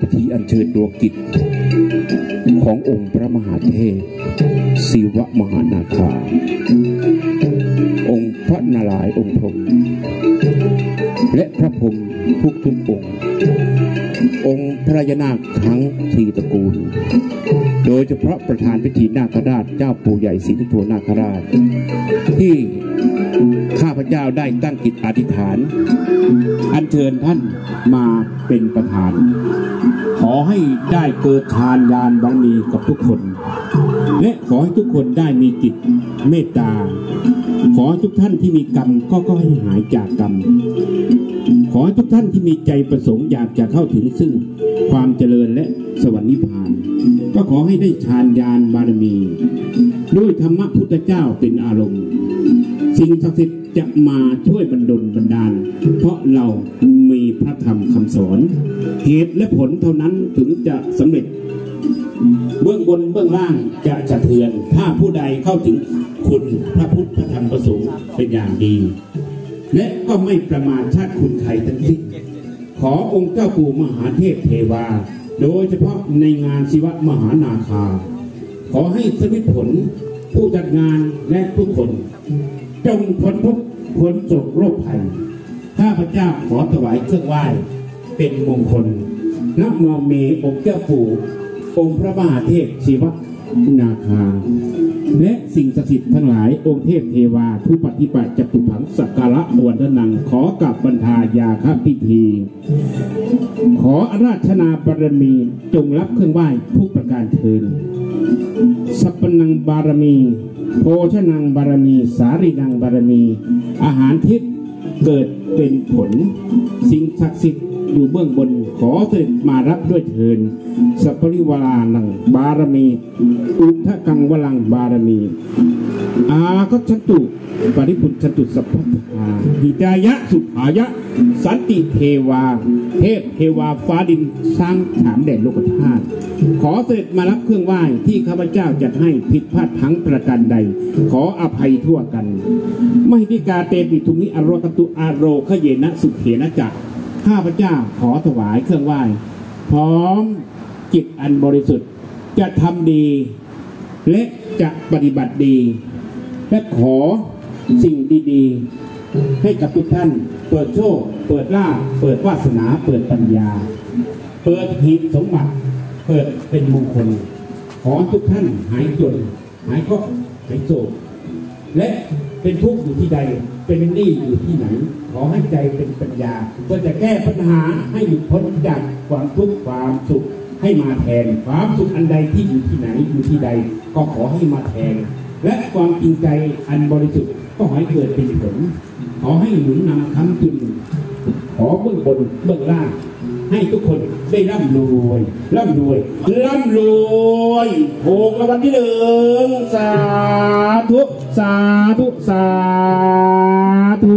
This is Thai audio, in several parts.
พิธีอัญเชิญดวงกิจขององค์พระมหาเทพศิวมหานาคาองค์พระนารายณ์องค์พรหมและพระพรหมทุกองค์องค์พระยานาคทั้งทีตระกูลโดยเฉพาะประธานพิธีนาคราชเจ้าปู่ใหญ่ศรีสุโธนาคราชที่ข้าพเจ้าได้ตั้งจิตอธิษฐานอัญเชิญท่านมาเป็นประธานขอให้ได้เกิดทานญาณบารมีกับทุกคนและขอให้ทุกคนได้มีจิตเมตตาขอให้ทุกท่านที่มีกรรมก็ให้หายจากกรรมขอให้ทุกท่านที่มีใจประสงค์อยากจะเข้าถึงซึ่งความเจริญและสวรรค์นิพพานก็ขอให้ได้ฌานญาณบารมีด้วยธรรมพุทธเจ้าเป็นอารมณ์สิ่งศักดิ์สิทธิ์จะมาช่วยบันดาลเพราะเรามีพระธรรมคำสอนเหตุและผลเท่านั้นถึงจะสำเร็จเบื้องบนเบื้องล่างจะสะเทือนถ้าผู้ใดเข้าถึงคุณพระพุทธพระธรรมพระสงฆ์เป็นอย่างดีและก็ไม่ประมาทชาติคุณใครทั้งสิ้นขอองค์เจ้าปู่มหาเทพเทวาโดยเฉพาะในงานศิวมหานาคาขอให้สำเร็จผลผู้จัดงานและทุกคนจงพ้นทุกข์พ้นโศกโรคภัยข้าพเจ้าขอถวายเครื่องไหว้เป็นมงคลนะโมเมองค์เจ้าปู่องค์พระมหาเทพศิวนาคาและสิ่งศักดิ์สิทธิ์ทั้งหลายองค์เทพเทวาผู้ปฏิบัติจัตุผังสักการะวันทนังขอกับบรรทายาคพิธีขออาราธนาบารมีจงรับเครื่องไหว้ทุกประการเทินสัพพนังบารมีโภชนังบารมีสารีนังบารมีอาหารทิพย์เกิดเป็นผลสิ่งศักดิ์สิทธิ์อยู่เบื้องบนขอเสด็จมารับด้วยเถิดสัพพริวารานังบารมีอุทะกังวลังบารมีอาคัจฉตุปริพุทธตุสัพพะหิตายะสุภายะสันติเทวาเทพเทวาฟ้าดินสร้างฐานแด่โลกธาตุขอเสด็จมารับเครื่องไหว้ที่ข้าพเจ้าจัดให้ผิดพลาดทั้งประการใดขออภัยทั่วกันไม่พิกาเตปิทุมิอโรกตุอาโรขเยนะสุเขนะจักข้าพเจ้าขอถวายเครื่องไหว้พร้อมจิตอันบริสุทธิ์จะทำดีและจะปฏิบัติดีและขอสิ่งดีๆให้กับทุกท่านเปิดโชคเปิดลาภเปิดวาสนาเปิดปัญญาเปิดหีบสมบัติเปิดเป็นมงคลขอทุกท่านหายจนหายเคราะห์หายโศกและเป็นทุกข์อยู่ที่ใดเป็นหนี้อยู่ที่ไหนขอให้ใจเป็นปัญญาเพื่อจะแก้ปัญหาให้หลุดพ้นจากความทุกข์ความสุขให้มาแทนความสุขอันใดที่อยู่ที่ไหนอยู่ที่ใดก็ขอให้มาแทนและความจริงใจอันบริสุทธิ์ก็ขอให้เกิดเป็นผลขอให้หนุนนำค้ำจุนขอเบื้องบนเบื้องล่างให้ทุกคนได้ร่ำรวยร่ำรวยร่ำรวยถูกรางวัลที่หนึ่งสาธุสาธุสาธุ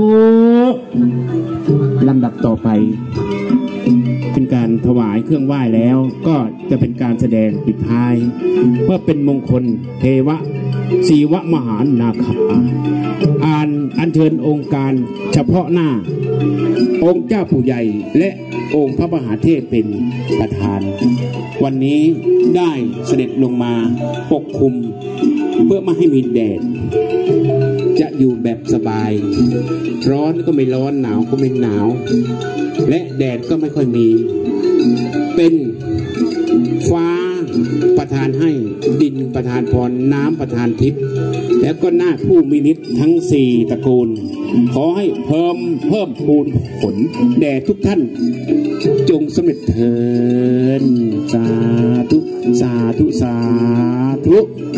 ลำดับต่อไปเป็นการถวายเครื่องไหว้แล้วก็จะเป็นการแสดงปิดท้ายเพื่อเป็นมงคลเทวะศิวมหานาคาอัญเชิญองค์การเฉพาะหน้าองค์เจ้าปู่ใหญ่และองค์พระมหาเทพเป็นประธานวันนี้ได้เสด็จลงมาปกคลุมเพื่อไม่ให้มีแดดจะอยู่แบบสบายร้อนก็ไม่ร้อนหนาวก็ไม่หนาวและแดดก็ไม่ค่อยมีเป็นฟ้าประทานให้ดินประทานพรน้ำประทานทิพย์แล้วก็นาคผู้มีฤทธิ์ทั้ง4ตระกูลขอให้เพิ่มพูนผลแด่ทุกท่านจงสำเร็จเถิดสาธุสาธุสาธุ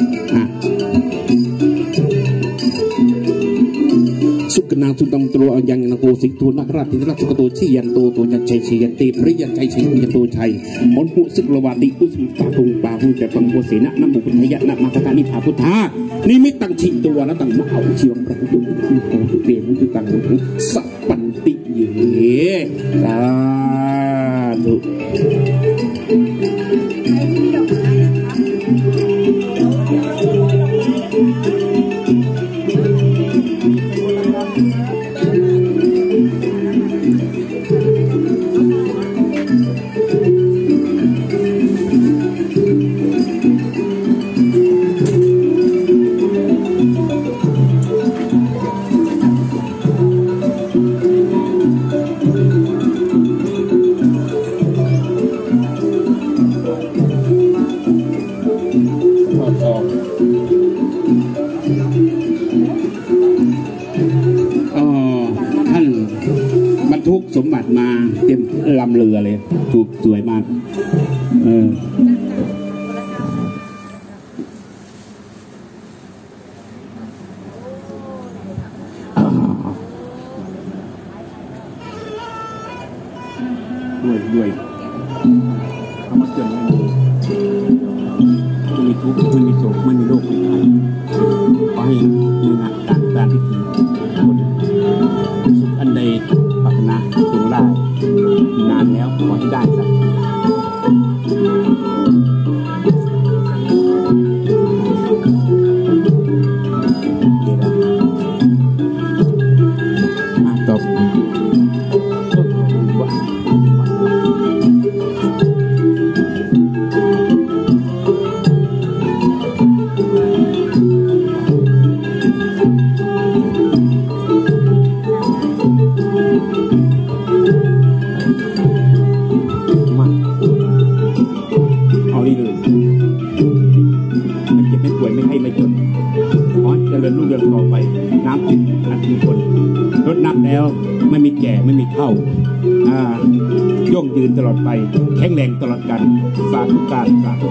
สุกนาสุตัมตัวยังนโกสิกทูนักราชธิราชสุกโตชียันโตตัวยันชัยชียันตีปริยันชัยชียันโตชัยมนหุสึกระวาติอุสมปาตุงปาหุจะตังโกเสนะนัมบุพุทธยะนะมาคตานิพาพุทธานิมิตตังชิตัวและตังมาเอาเชียงพระพุทธโกตุเตมุตุตังมุสัพปันติเยสาธุสมบัติมาเต็มลำเรือเลยถูกสวยมากด้วยคำว่าเกินไม่มีทุกข์ไม่มีโศกไม่มีโรคไม่มีภัยขอให้มีงานการที่ดีคนสุขอันใดปรารถนาจงได้นานแล้วขอให้ได้สักตบรดน้ำแล้วไม่มีแก่ไม่มีเฒ่าย่งยืนตลอดไปแข็งแรงตลอดกันสาธุการสาธุ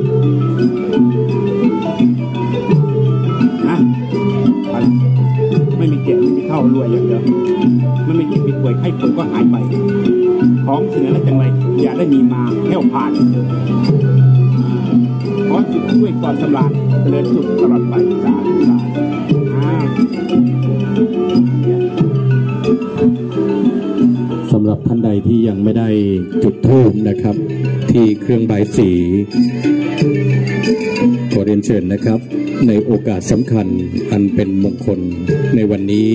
นะไม่มีแก่ไม่มีเฒ่ารวยอย่างเดียวไม่มีเจ็บมีป่วยไข้ป่วยก็หายไปของสิ่งนั้นจังไรอย่าได้มีมาแค่ผ่านขอจุดด้วยก่อนสำราญเจริญสุขตลอดไปสาธุสาธุสำหรับท่านใดที่ยังไม่ได้จุดธูปนะครับที่เครื่องบายสีขอเรียนเชิญนะครับในโอกาสสำคัญอันเป็นมงคลในวันนี้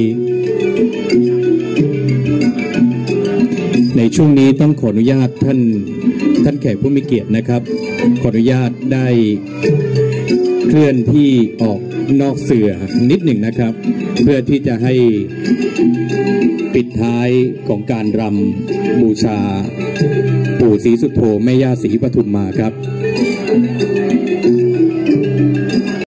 ในช่วงนี้ต้องขออนุญาตท่านแขกผู้มีเกียรตินะครับขออนุญาตได้เคลื่อนที่ออกนอกเสื่อนิดหนึ่งนะครับเพื่อที่จะให้ปิดท้ายของการรำบูชาปู่ศรีสุโธแม่ย่าศรีปทุมมาครับ